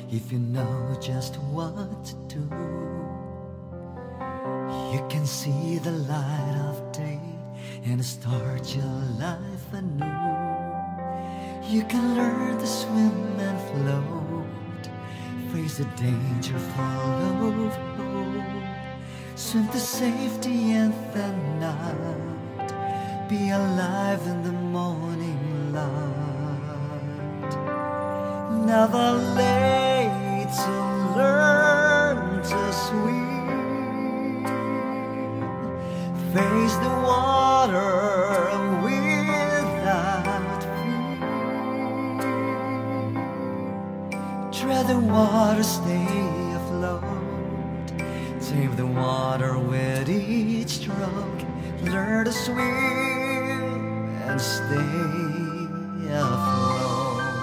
if you know just what to do. You can see the light of day and start your life anew. You can learn to swim and float, face the danger, follow hope, swim to safety in the night, be alive in the morning light. Never late to learn to swim, face the water without fear. Tread the water, stay afloat, tame the water with each stroke. Learn to swim and stay afloat.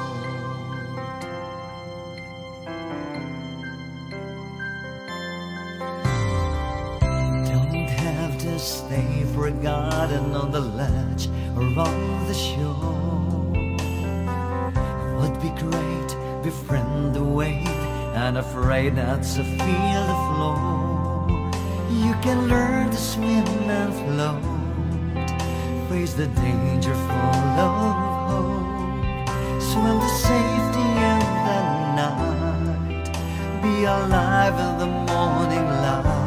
Stay forgotten on the ledge or on the shore. Would be great, befriend the wave, unafraid not to feel the floor. You can learn to swim and float, face the danger, follow hope, swim to safety in the night, be alive in the morning light.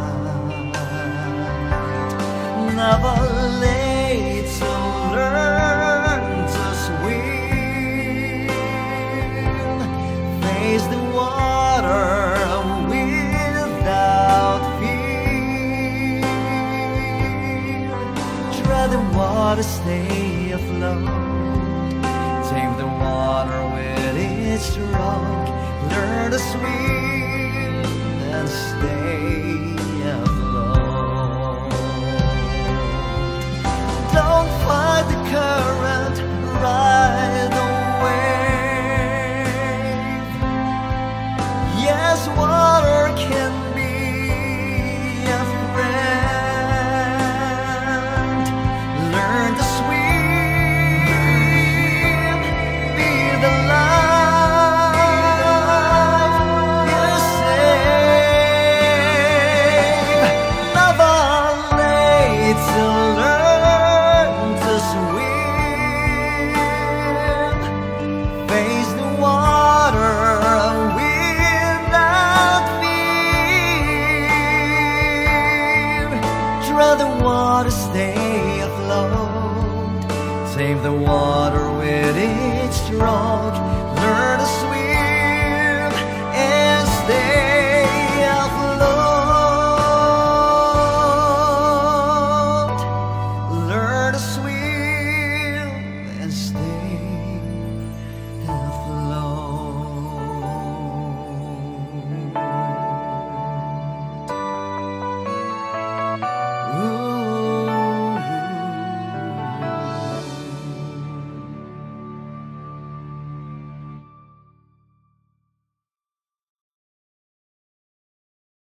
Never late to learn to swim, face the water without fear. Tread the water, stay afloat, tame the water with each stroke. Learn to swim and stay afloat. Don't fight the current, ride the wave. Yes, water can be a friend. Learn to swim, be the life you save. Never late to learn. Face the water without fear. Tread the water, stay afloat, tame the water with each stroke.